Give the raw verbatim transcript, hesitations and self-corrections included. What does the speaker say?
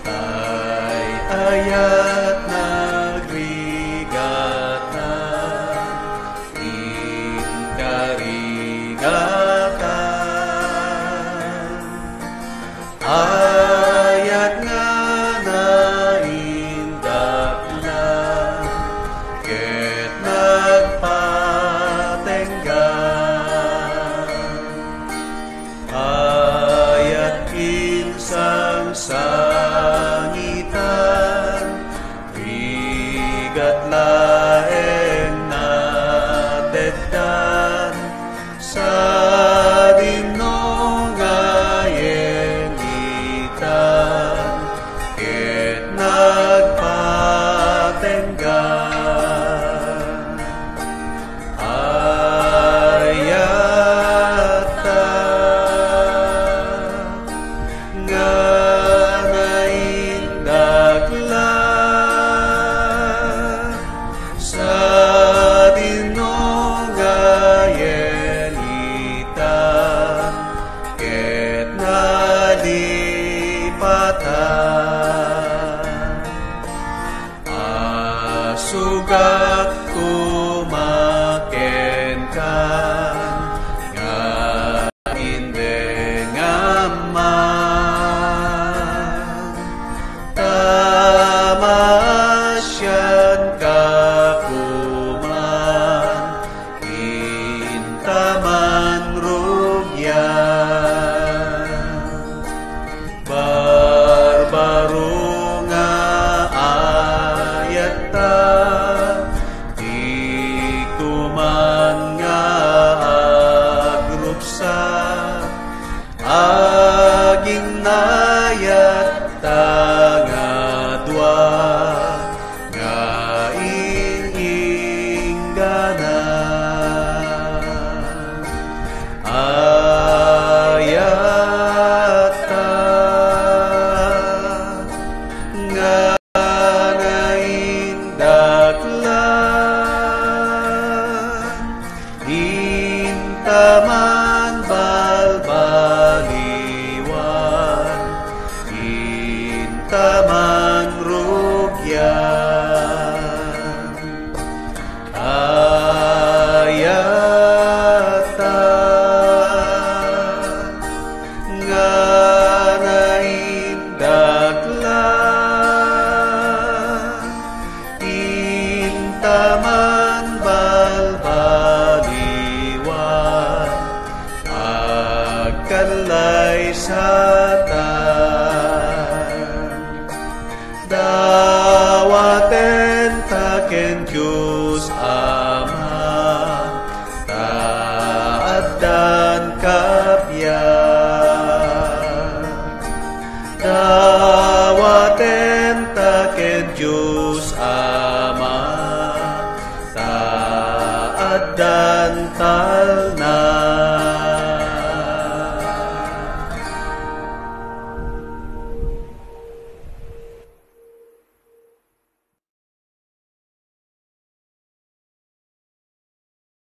ay ayat nagrigatan, inkarigatan, ayat nga naindaklan, ket nagpatenggan, ayat kinsang sangitan, rigat laeng nateddan, sa dinongayen itan, ket nagpatenggan, ayata nga naindaklan, sa dinongayen itan, ket nalipatan, asugak kumaken kan, nga indengaman, tamasyan kakuman, intaman rugyan, barbaro nga ayata, di kuman nga agrupsa, aging nayat tangadwa, nga iingganan, ayata nga naindaklan, intaman balbaliwan, intaman rugyan, ayata nga naindaklan, intaman balbaliwan, agkanlay satan, dawaten taken Diyos Ama, taaddan kapyan, dawaten taken Diyos Ama, taaddan talna.